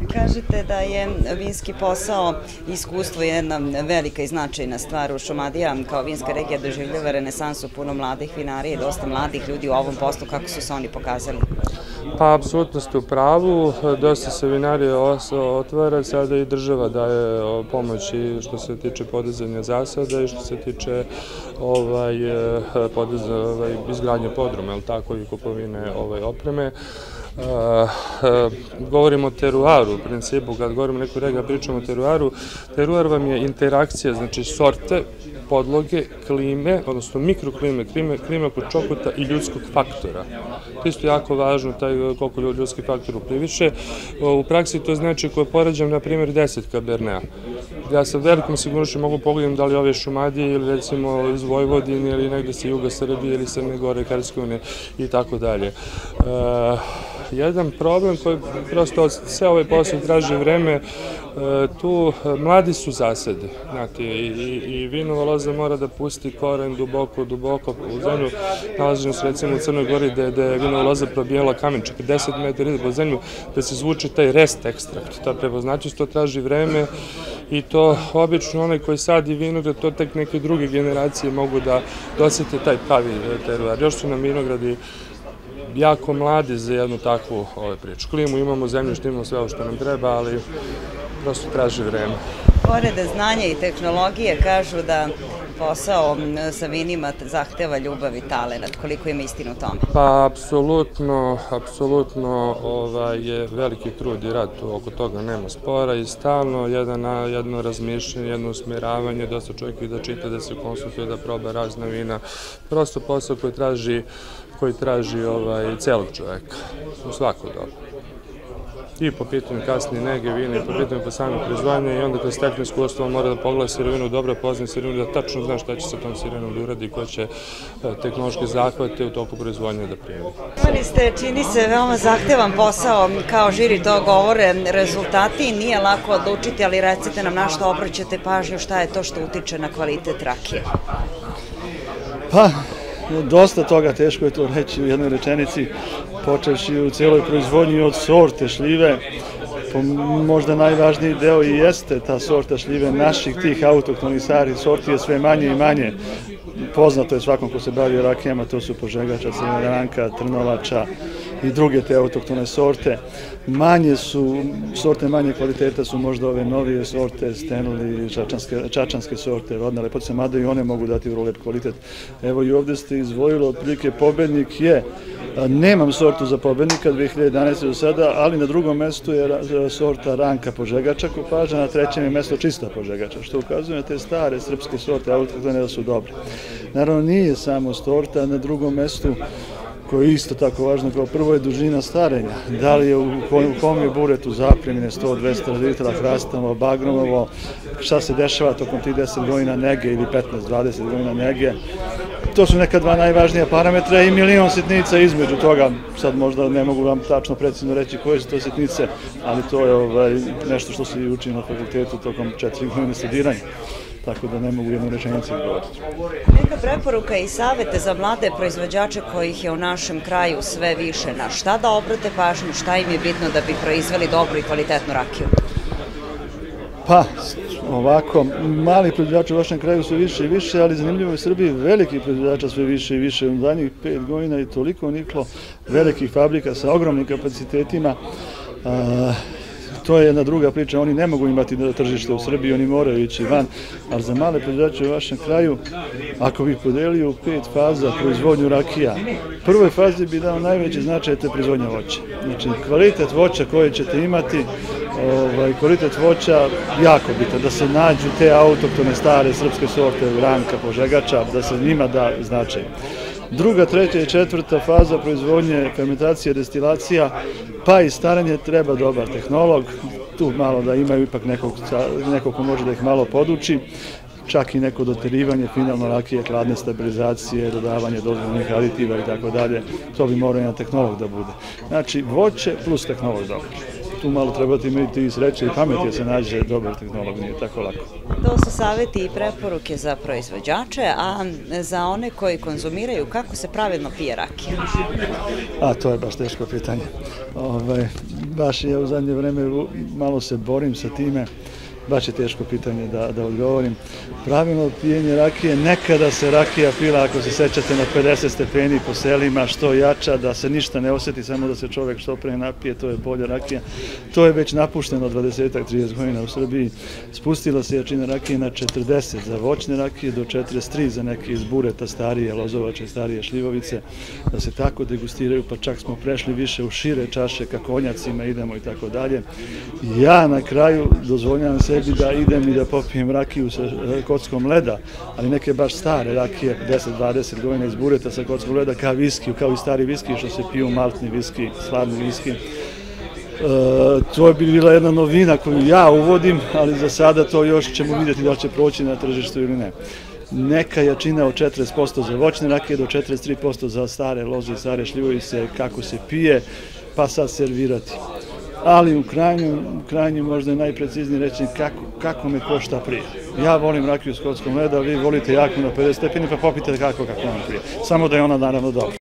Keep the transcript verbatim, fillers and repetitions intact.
Kažete da je vinski posao iskustvo jedna velika i značajna stvar. U Šumadija kao vinska regija doživljava renesansu puno mladih vinarija i dosta mladih ljudi u ovom poslu. Kako su se oni pokazali? Pa, apsolutno ste u pravu. Dosta se vinarija otvara. Sada i država daje pomoć i što se tiče podizanja zasada i što se tiče izgradnje podruma, i kupovine opreme. Govorimo o teruaru, u principu, kad govorimo o nekoj regiji, pričamo o teruaru. Teruar vam je interakcija, znači sorte, podloge, klime, odnosno mikroklime, klime počokuta i ljudskog faktora. To je isto jako važno, koliko ljudski faktor upliviše. U praksi to znači ako poređam, na primjer, deset kabernea. Ja sa velikom sigurnošću mogu pogledati da li ove Šumadije ili recimo iz Vojvodine ili negde sa juga Srbije ili Crne Gore, Hercegovine i tako dalje. Jedan problem koji prosto sve ove posle traži vreme, tu mladi su zasede, znate, i vinova loza mora da pusti koren duboko, duboko u zemlju. Nalazimo se recimo u Crnoj Gori gde je vinova loza probijala kamen četrdeset metara ide po zemlju, da se zvuči taj rest ekstrakt. Ta prepoznačivost, to traži vreme i to obično onaj koji sadi vinograd, to tek neke druge generacije mogu da dosete taj pravi teruar. Još su nam vinogradi jako mladi za jednu takvu priču. Klimu imamo, zemljište imamo, sve ovo što nam treba, ali prosto traži vreme. Pored znanja i tehnologije kažu da posao sa vinima zahteva ljubav i talenat. Koliko ima istinu u tome? Pa, apsolutno, apsolutno je veliki trud i rad, oko toga nema spora i stalno jedno razmišljanje, jedno usmjeravanje, dosta čovjek i da čita, da se konsultuje, da proba razna vina. Prosto posao koji traži koji traži celog čoveka, u svako dobu. I po pitanju kasnije nege vina, i po pitanju po same proizvodnje, i onda kad stekne iskustvo mora da pogleda sirovinu, dobro pozna sirovinu, da tačno zna šta će sa tom sirovinom da uradi i koje će tehnološke zahvate u toku proizvodnje da primi. Imali ste, čini se, veoma zahtevan posao, kao žiri to govore, rezultati, nije lako odlučiti, ali recite nam na što obraćate pažnju, šta je to što utiče na kvalitet rakije? Pa, dosta toga, teško je to reći u jednoj rečenici, počevši u celoj proizvodnji od sorte šljive. Možda najvažniji deo i jeste ta sorta šljive naših tih autohtonih stari sorti je sve manje i manje. Poznato je svakom ko se bavi rakijama, to su Požegača, Crna Ranka, Trnovača i druge te autohtone sorte. Manje su, sorte manje kvaliteta su možda ove novije sorte, Stenli, čačanske sorte, rodne lepotice, mada i one mogu dati vrlo lep kvalitet. Evo i ovde ste izdvojili, otprilike pobednik je, nemam sortu za pobednika dve hiljade jedanaeste do sada, ali na drugom mestu je sorta Ranka Požegača kupaža, na trećem je mesto Čista Požegača, što ukazuje na te stare srpske sorte autohtone da su dobre. Naravno nije samo sorta, na drugom mestu koje je isto tako važno, kao prvo je dužina starenja. Da li je u kom je buretu zapremine sto do dvesta litara hrastamo, bagromovo, šta se dešava tokom tih deset godina nege ili petnaest do dvadeset godina nege. To su neka dva najvažnija parametra i milion sitnica između toga. Sad možda ne mogu vam tačno precizno reći koje su to sitnice, ali to je nešto što se i uči na fakultetu tokom četiri godine studiranja. Tako da ne mogu jednu rečenicu odgovoriti. Neka preporuka i savete za mlade proizvođače kojih je u našem kraju sve više, na šta da obrate pažnju, šta im je bitno da bi proizveli dobru i kvalitetnu rakiju? Pa, ovako, mali proizvođači u vašem kraju su više i više, ali zanimljivo je u Srbiji veliki proizvođača sve više i više. U zadnjih pet godina je toliko niklo velikih fabrika sa ogromnim kapacitetima. To je jedna druga priča, oni ne mogu imati tržište u Srbiji, oni moraju ići van, ali za male proizvođače u vašem kraju, ako bih podelio u pet faza proizvodnju rakija, u prvoj fazi bi dao najveći značaj, to je proizvodnja voća. Znači, kvalitet voća koje ćete imati, kvalitet voća jako bitan, da se nađu te autohtone stare srpske sorte, Ranka, Požegača, da se njima da značaj. Druga, treća i četvrta faza proizvodnje, fermentacija, destilacija, pa i staranje treba dobar tehnolog, tu malo da imaju ipak nekog ko može da ih malo poduči, čak i neko doterivanje, finalno rakije, hladne stabilizacije, dodavanje dozvoljenih aditiva i tako dalje, to bi morao jedan tehnolog da bude. Znači, voće plus tehnolog dobar. Tu malo trebate imati i sreće i pameti da se nađe dobar tehnolog, nije tako lako. To su saveti i preporuke za proizvođače, a za one koji konzumiraju, kako se pravilno pije rakija? A, to je baš teško pitanje. baš ja u zadnje vreme malo se borim sa time, baš je teško pitanje da, da odgovorim. Pravilno pijenje rakije, nekada se rakija pila, ako se sećate, na pedeset stepeni po selima, što jača, da se ništa ne osjeti, samo da se čovek što pre napije, to je bolja rakija. To je već napušteno dvadeset do trideset godina u Srbiji. Spustila se jačina rakije na četrdeset za voćne rakije, do četrdeset tri za neke iz bureta, starije lozovače, starije šljivovice, da se tako degustiraju, pa čak smo prešli više u šire čaše, ka konjacima idemo i tako dalje. Ja na kraju dozvoljam sebi da idem i da popijem rakiju sa kockom leda, ali neke baš stare rakije, deset do dvadeset godina iz bureta sa kockom leda, kao viski, kao i stari viski, što se piju, maltni viski, sladni viski. E, to bi bila jedna novina koju ja uvodim, ali za sada to još ćemo vidjeti da li će proći na tržištu ili ne. Neka jačina od četrdeset posto za voćne rakije, do četrdeset tri posto za stare loze i stare šljivovice, kako se pije, pa sad servirati. Ali u krajnjem možda je najpreciznije reći kako, kako me ko šta prije. Ja volim rakiju s kockom leda, vi volite jako na pedeset stepeni, pa popite kako kako vam prije. Samo da je ona naravno dobra.